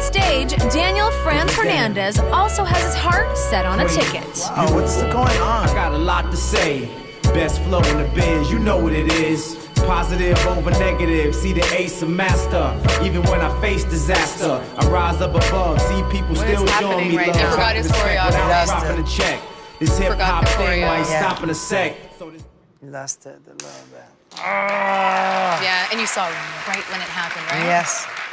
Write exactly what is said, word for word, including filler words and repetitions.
stage, Daniel Franz-Hernandez also has his heart set on a ticket. Oh, what's going on? I got a lot to say. Best flow in the biz, you know what it is. Positive over negative, see the ace of master. Even when I face disaster, I rise up above, see people What still is showing me happening right love. now? I forgot his choreography. Without dropping a check. This hip Forgot hop the thing, I choreo. ain't Yeah. stopping a sec. You lost it a little bit. Yeah, and you saw right when it happened, right? Yes.